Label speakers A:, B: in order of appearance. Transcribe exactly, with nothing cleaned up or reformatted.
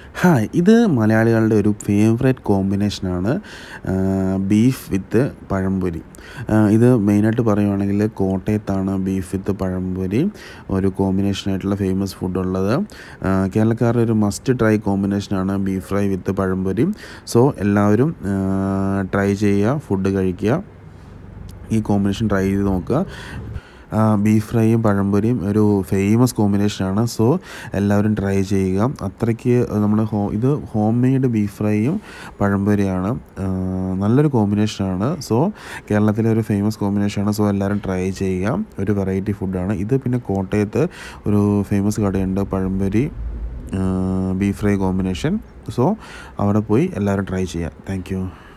A: Hi ഇത് മലയാളികളുടെ ഒരു ഫേവറേറ്റ് കോമ്പിനേഷനാണ് ബീഫ് വിത്ത് പഴംപൊരി. ഇത് മെയിനായിട്ട് പറയുവാണെങ്കിൽ കോട്ടയത്താണ് ബീഫ് വിത്ത് പഴംപൊരി ഒരു കോമ്പിനേഷനായിട്ടുള്ള ഫേമസ് ഫുഡുള്ളത്. കേരളക്കാരുടെ ഒരു മസ്റ്റ് ട്രൈ കോമ്പിനേഷനാണ് beef fry with pazhampori. So എല്ലാവരും ട്രൈ ചെയ്യുക, ഫുഡ് കഴിക്കുക, ഈ കോമ്പിനേഷൻ ട്രൈ ചെയ്ത് നോക്കുക. ബീഫ് ഫ്രൈയും പഴംപൊരിയും ഒരു ഫേമസ് കോമ്പിനേഷനാണ്. സോ എല്ലാവരും ട്രൈ ചെയ്യുക. അത്രയ്ക്ക് നമ്മൾ ഹോ ഇത് ഹോം മെയ്ഡ് ബീഫ് ഫ്രൈയും പഴംപൊരിയാണ്, നല്ലൊരു കോമ്പിനേഷനാണ്. സോ കേരളത്തിലെ ഒരു ഫേമസ് കോമ്പിനേഷനാണ്. സോ എല്ലാവരും ട്രൈ ചെയ്യുക. ഒരു വെറൈറ്റി ഫുഡാണ് ഇത്. പിന്നെ കോട്ടയത്ത് ഒരു ഫേമസ് കടയുണ്ട്, pazhampori beef fry combination. So അവിടെ പോയി എല്ലാവരും ട്രൈ ചെയ്യുക. Thank U.